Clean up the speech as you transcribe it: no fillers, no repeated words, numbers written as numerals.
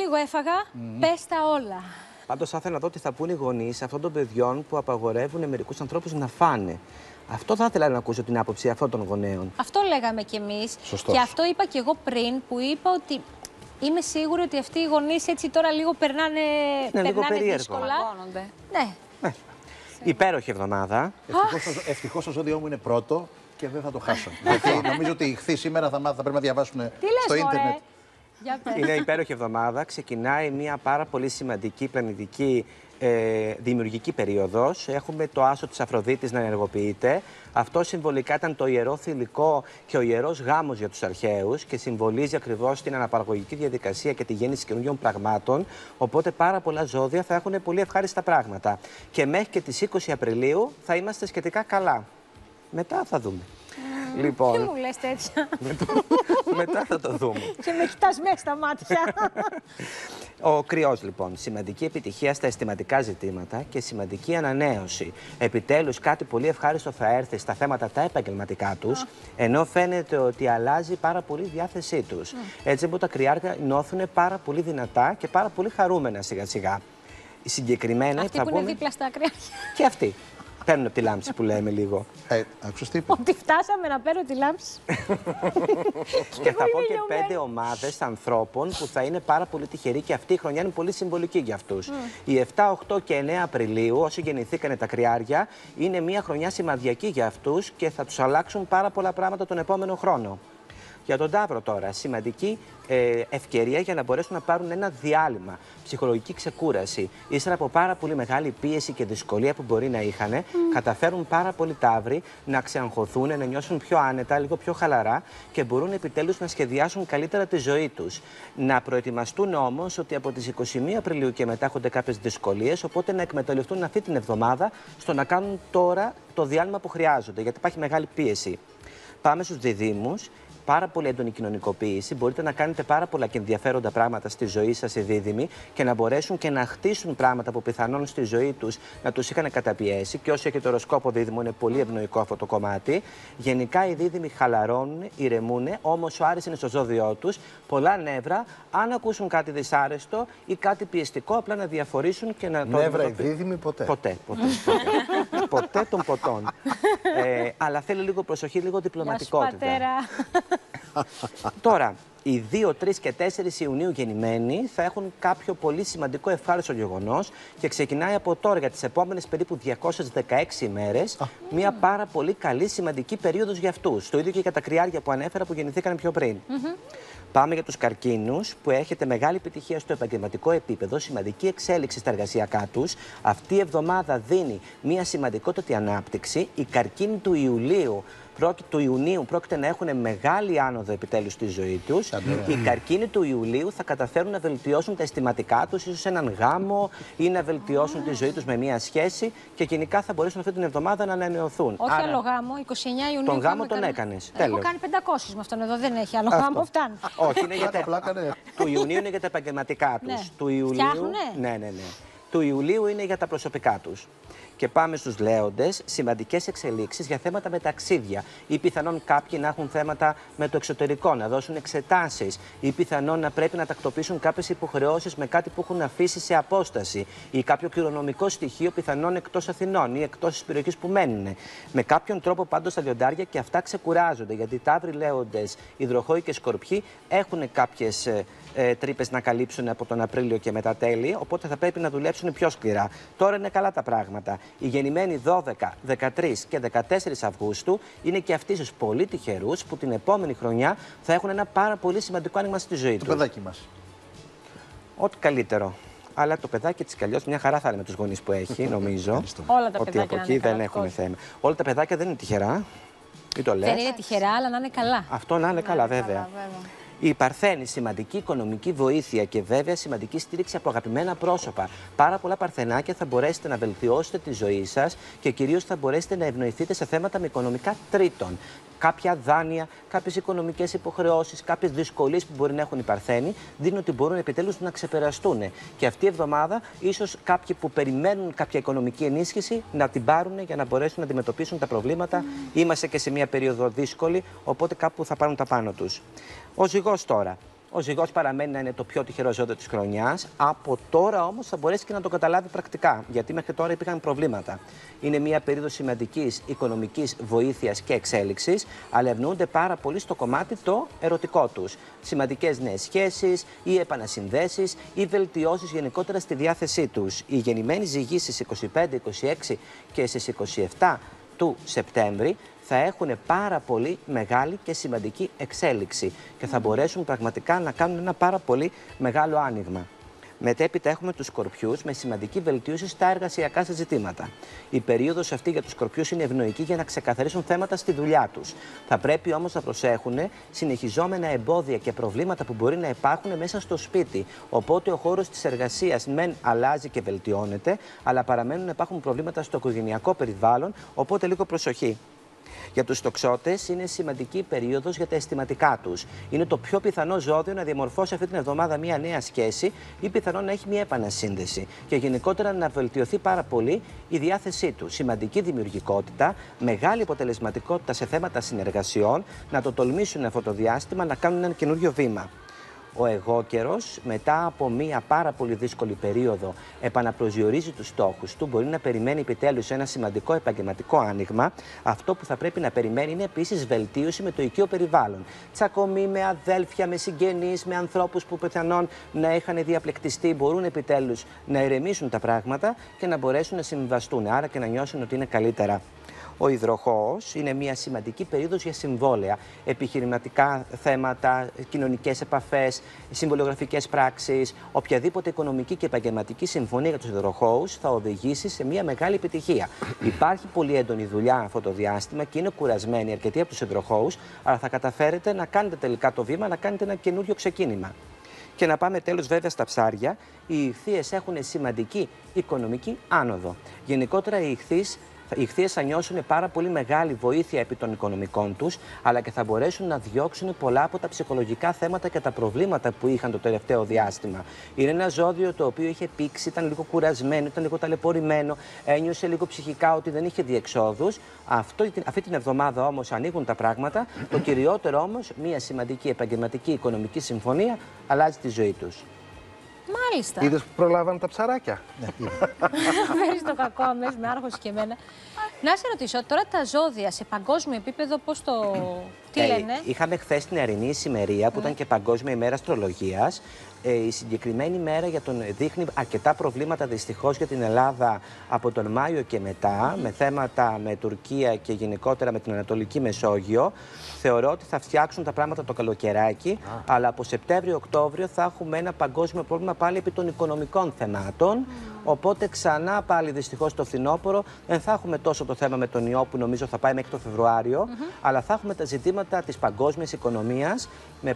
λίγο έφαγα, πες τα όλα. Πάντως, θα ήθελα να δω τι θα πούνε οι γονείς αυτών των παιδιών που απαγορεύουν μερικούς ανθρώπους να φάνε. Αυτό θα ήθελα να ακούσω την άποψη αυτών των γονέων. Αυτό λέγαμε κι εμείς. Σωστός. Και αυτό είπα κι εγώ πριν, που είπα ότι είμαι σίγουρη ότι αυτοί οι γονείς έτσι τώρα λίγο περνάνε δύσκολα. Ναι. Υπέροχη εβδομάδα. Ευτυχώς το ζώδιό μου είναι πρώτο και δεν θα το χάσω. Γιατί νομίζω ότι χθες σήμερα θα πρέπει να διαβάσουν στο ίντερνετ. Είναι υπέροχη εβδομάδα. Ξεκινάει μια πάρα πολύ σημαντική πλανητική δημιουργική περίοδος. Έχουμε το άσο της Αφροδίτης να ενεργοποιείται. Αυτό συμβολικά ήταν το ιερό θηλυκό και ο ιερός γάμος για τους αρχαίους και συμβολίζει ακριβώς την αναπαραγωγική διαδικασία και τη γέννηση καινούριων πραγμάτων. Οπότε πάρα πολλά ζώδια θα έχουν πολύ ευχάριστα πράγματα. Και μέχρι και τις 20 Απριλίου θα είμαστε σχετικά καλά. Μετά θα δούμε. Λοιπόν, τι μου λες τέτοια. μετά θα το δούμε. Και με κοιτάς μέσα στα μάτια. Ο Κρυός, λοιπόν, σημαντική επιτυχία στα αισθηματικά ζητήματα και σημαντική ανανέωση. Επιτέλους, κάτι πολύ ευχάριστο θα έρθει στα θέματα τα επαγγελματικά τους, ενώ φαίνεται ότι αλλάζει πάρα πολύ η διάθεσή τους. Έτσι, που τα κρυάρια νιώθουν πάρα πολύ δυνατά και πάρα πολύ χαρούμενα σιγά-σιγά. Συγκεκριμένα, αυτοί που είναι δίπλα στα κρυάρια. Και αυτοί. Παίρνουν από τη λάμψη που λέμε λίγο. Άκουσες τι είπε. Ότι φτάσαμε να παίρνω τη λάμψη. Και θα πω και 5 ομάδες ανθρώπων που θα είναι πάρα πολύ τυχεροί και αυτή η χρονιά είναι πολύ συμβολική για αυτούς. Οι 7, 8 και 9 Απριλίου, όσοι γεννηθήκανε τα κρυάρια, είναι μια χρονιά σημαδιακή για αυτούς και θα τους αλλάξουν πάρα πολλά πράγματα τον επόμενο χρόνο. Για τον Ταύρο τώρα, σημαντική ευκαιρία για να μπορέσουν να πάρουν ένα διάλειμμα, ψυχολογική ξεκούραση. Ύστερα από πάρα πολύ μεγάλη πίεση και δυσκολία που μπορεί να είχαν, καταφέρουν πάρα πολλοί Ταύροι να ξεαγχωθούν, να νιώσουν πιο άνετα, λίγο πιο χαλαρά και μπορούν επιτέλους να σχεδιάσουν καλύτερα τη ζωή τους. Να προετοιμαστούν όμως ότι από τις 21 Απριλίου και μετά έχονται κάποιες δυσκολίες, οπότε να εκμεταλλευτούν αυτή την εβδομάδα στο να κάνουν τώρα το διάλειμμα που χρειάζονται, γιατί υπάρχει μεγάλη πίεση. Πάμε στους διδύμους. Πάρα πολύ έντονη κοινωνικοποίηση. Μπορείτε να κάνετε πάρα πολλά και ενδιαφέροντα πράγματα στη ζωή σας οι δίδυμοι και να μπορέσουν και να χτίσουν πράγματα που πιθανόν στη ζωή τους να τους είχαν καταπιέσει. Και όσοι έχετε οροσκόπο δίδυμο, είναι πολύ ευνοϊκό αυτό το κομμάτι. Γενικά οι δίδυμοι χαλαρώνουν, ηρεμούν, όμως ο Άρης είναι στο ζώδιό τους. Πολλά νεύρα. Αν ακούσουν κάτι δυσάρεστο ή κάτι πιεστικό, απλά να διαφορήσουν και να το. Νεύρα οι δίδυμοι ποτέ. Ποτέ των ποτών. Αλλά θέλει λίγο προσοχή, λίγο διπλωματικότητα. Τώρα, οι 2, 3 και 4 Ιουνίου γεννημένοι θα έχουν κάποιο πολύ σημαντικό ευχάριστο γεγονός και ξεκινάει από τώρα για τις επόμενες περίπου 216 ημέρες μια πάρα πολύ καλή σημαντική περίοδος για αυτούς. Το ίδιο και για τα κρυάρια που ανέφερα που γεννηθήκαν πιο πριν. Πάμε για τους καρκίνους που έχετε μεγάλη επιτυχία στο επαγγελματικό επίπεδο, σημαντική εξέλιξη στα εργασιακά τους. Αυτή η εβδομάδα δίνει μια σημαντικότατη ανάπτυξη. Οι καρκίνοι του Ιουνίου πρόκειται να έχουν μεγάλη άνοδο επιτέλους στη ζωή τους. Οι καρκίνοι του Ιουλίου θα καταφέρουν να βελτιώσουν τα αισθηματικά τους, ίσως έναν γάμο ή να βελτιώσουν τη ζωή τους με μία σχέση και γενικά θα μπορέσουν αυτή την εβδομάδα να ανανεωθούν. Όχι άλλο γάμο, 29 Ιουνίου. Τον γάμο τον έκανες. Έχω κάνει 500 με αυτόν εδώ, δεν έχει άλλο γάμο, φτάνει. Όχι, είναι για του Ιουνίου είναι για τα επαγγελματικά τους. Του Ιουλίου. Ναι. Του Ιουλίου είναι για τα προσωπικά τους. Και πάμε στους Λέοντες, σημαντικές εξελίξεις για θέματα με ταξίδια ή πιθανόν κάποιοι να έχουν θέματα με το εξωτερικό, να δώσουν εξετάσεις ή πιθανόν να πρέπει να τακτοποιήσουν κάποιες υποχρεώσεις με κάτι που έχουν αφήσει σε απόσταση ή κάποιο κληρονομικό στοιχείο πιθανόν εκτός Αθηνών ή εκτός της περιοχής που μένουν. Με κάποιον τρόπο πάντως τα λιοντάρια και αυτά ξεκουράζονται, γιατί οι Ταύροι, Λέοντες, Υδροχόοι και Σκορπιοί έχουν κάποιες τρύπες να καλύψουν από τον Απρίλιο και μετά τέλη, οπότε θα πρέπει να δουλέψουν πιο σκληρά. Τώρα είναι καλά τα πράγματα. Οι γεννημένοι 12, 13 και 14 Αυγούστου είναι και αυτοί στους πολύ τυχερούς που την επόμενη χρονιά θα έχουν ένα πάρα πολύ σημαντικό άνοιγμα στη ζωή τους. Το παιδάκι μας. Ό,τι καλύτερο. Αλλά το παιδάκι της κι αλλιώς μια χαρά θα είναι με τους γονείς που έχει, νομίζω. Όλα τα ότι παιδάκια από εκεί δεν έχουμε θέμα. Όλα τα παιδάκια δεν είναι τυχερά. Ή το λες. Δεν είναι τυχερά, αλλά να είναι καλά. Αυτό να είναι καλά, βέβαια. Η Παρθένη, σημαντική οικονομική βοήθεια και βέβαια σημαντική στήριξη από αγαπημένα πρόσωπα. Πάρα πολλά παρθενάκια θα μπορέσετε να βελτιώσετε τη ζωή σας και κυρίως θα μπορέσετε να ευνοηθείτε σε θέματα με οικονομικά τρίτων. Κάποια δάνεια, κάποιες οικονομικές υποχρεώσεις, κάποιες δυσκολίες που μπορεί να έχουν οι Παρθένοι, δίνουν ότι μπορούν επιτέλους να ξεπεραστούν. Και αυτή η εβδομάδα, ίσως κάποιοι που περιμένουν κάποια οικονομική ενίσχυση να την πάρουν για να μπορέσουν να αντιμετωπίσουν τα προβλήματα. Είμαστε και σε μια περίοδο δύσκολη, οπότε κάπου θα πάρουν τα πάνω τους. Ο Ζυγός τώρα. Ο ζυγός παραμένει να είναι το πιο τυχερό ζώδιο της χρονιάς. Από τώρα όμως θα μπορέσει και να το καταλάβει πρακτικά, γιατί μέχρι τώρα υπήρχαν προβλήματα. Είναι μια περίοδος σημαντικής οικονομικής βοήθειας και εξέλιξης, αλλά ευνοούνται πάρα πολύ στο κομμάτι το ερωτικό τους. Σημαντικές νέες σχέσεις ή επανασυνδέσεις ή βελτιώσεις γενικότερα στη διάθεσή τους. Οι γεννημένοι ζυγοί στις 25, 26 και στις 27 του Σεπτέμβρη θα έχουν πάρα πολύ μεγάλη και σημαντική εξέλιξη και θα μπορέσουν πραγματικά να κάνουν ένα πάρα πολύ μεγάλο άνοιγμα. Μετέπειτα έχουμε τους Σκορπιούς με σημαντική βελτίωση στα εργασιακά ζητήματα. Η περίοδος αυτή για τους Σκορπιούς είναι ευνοϊκή για να ξεκαθαρίσουν θέματα στη δουλειά τους. Θα πρέπει όμως να προσέχουν συνεχιζόμενα εμπόδια και προβλήματα που μπορεί να υπάρχουν μέσα στο σπίτι. Οπότε ο χώρος της εργασίας μεν αλλάζει και βελτιώνεται, αλλά παραμένουν να υπάρχουν προβλήματα στο οικογενειακό περιβάλλον, οπότε λίγο προσοχή. Για τους τοξότες είναι σημαντική περίοδος για τα αισθηματικά τους. Είναι το πιο πιθανό ζώδιο να διαμορφώσει αυτή την εβδομάδα μια νέα σχέση ή πιθανό να έχει μια επανασύνδεση. Και γενικότερα να βελτιωθεί πάρα πολύ η διάθεσή του. Σημαντική δημιουργικότητα, μεγάλη αποτελεσματικότητα σε θέματα συνεργασιών, να το τολμήσουν αυτό το διάστημα να κάνουν ένα καινούριο βήμα. Ο εγώκερος, μετά από μία πάρα πολύ δύσκολη περίοδο, επαναπροσδιορίζει τους στόχους του, μπορεί να περιμένει επιτέλους ένα σημαντικό επαγγελματικό άνοιγμα. Αυτό που θα πρέπει να περιμένει είναι επίσης βελτίωση με το οικείο περιβάλλον. Τσακωμοί με αδέλφια, με συγγενείς, με ανθρώπους που πιθανόν να είχαν διαπλεκτιστεί, μπορούν επιτέλους να ηρεμήσουν τα πράγματα και να μπορέσουν να συμβιβαστούν, άρα και να νιώσουν ότι είναι καλύτερα. Ο υδροχόος είναι μια σημαντική περίοδος για συμβόλαια, επιχειρηματικά θέματα, κοινωνικές επαφές, συμβολιογραφικές πράξεις. Οποιαδήποτε οικονομική και επαγγελματική συμφωνία για τους υδροχόους θα οδηγήσει σε μια μεγάλη επιτυχία. Υπάρχει πολύ έντονη δουλειά αυτό το διάστημα και είναι κουρασμένοι αρκετοί από τους υδροχόους, αλλά θα καταφέρετε να κάνετε τελικά το βήμα, να κάνετε ένα καινούριο ξεκίνημα. Και να πάμε τέλος βέβαια στα ψάρια. Οι ιχθύες έχουν σημαντική οικονομική άνοδο. Γενικότερα οι ιχθύες θα νιώσουν πάρα πολύ μεγάλη βοήθεια επί των οικονομικών τους, αλλά και θα μπορέσουν να διώξουν πολλά από τα ψυχολογικά θέματα και τα προβλήματα που είχαν το τελευταίο διάστημα. Είναι ένα ζώδιο το οποίο είχε πήξει, ήταν λίγο κουρασμένο, ήταν λίγο ταλαιπωρημένο, ένιωσε λίγο ψυχικά ότι δεν είχε διεξόδους. Αυτή την εβδομάδα όμως ανοίγουν τα πράγματα. Το κυριότερο όμως, μια σημαντική επαγγελματική οικονομική συμφωνία αλλάζει τη ζωή τους. Μάλιστα. Είδες που προλάβανε τα ψαράκια. Φέρεις το κακό αμέσως με άρχωση και εμένα. Να σε ρωτήσω, τώρα τα ζώδια σε παγκόσμιο επίπεδο πώς το... Τι λένε? Είχαμε χθες την Αρινή Ησημερία που ήταν και Παγκόσμια ημέρα αστρολογίας. Η συγκεκριμένη μέρα δείχνει αρκετά προβλήματα δυστυχώς για την Ελλάδα από τον Μάιο και μετά, με θέματα με Τουρκία και γενικότερα με την Ανατολική Μεσόγειο. Θεωρώ ότι θα φτιάξουν τα πράγματα το καλοκαιράκι, αλλά από Σεπτέμβριο-Οκτώβριο θα έχουμε ένα παγκόσμιο πρόβλημα πάλι επί των οικονομικών θεμάτων. Οπότε ξανά πάλι δυστυχώς το φθινόπωρο δεν θα έχουμε τόσο το θέμα με τον ιό που νομίζω θα πάει μέχρι το Φεβρουάριο, αλλά θα έχουμε τα ζητήματα της παγκόσμιας οικονομίας με